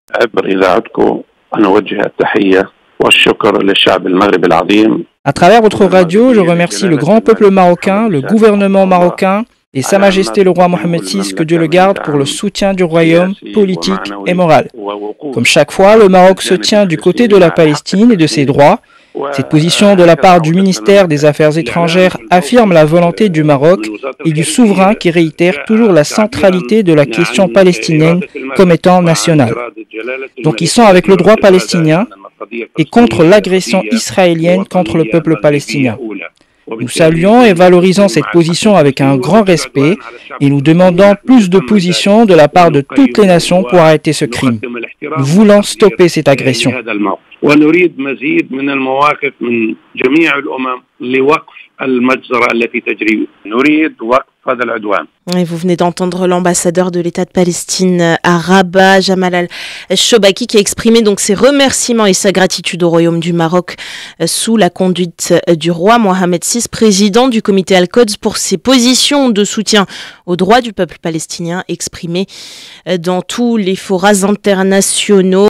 À travers votre radio, je remercie le grand peuple marocain, le gouvernement marocain et Sa Majesté le roi Mohammed VI, que Dieu le garde, pour le soutien du royaume politique et moral. Comme chaque fois, le Maroc se tient du côté de la Palestine et de ses droits. Cette position de la part du ministère des Affaires étrangères affirme la volonté du Maroc et du souverain qui réitère toujours la centralité de la question palestinienne comme étant nationale. Donc ils sont avec le droit palestinien et contre l'agression israélienne contre le peuple palestinien. Nous saluons et valorisons cette position avec un grand respect et nous demandons plus de positions de la part de toutes les nations pour arrêter ce crime. Nous voulons stopper cette agression. Et vous venez d'entendre l'ambassadeur de l'État de Palestine à Rabat, Jamal Al-Shobaki, qui a exprimé donc ses remerciements et sa gratitude au Royaume du Maroc sous la conduite du roi Mohammed VI, président du comité Al-Quds, pour ses positions de soutien aux droits du peuple palestinien exprimées dans tous les forats internationaux.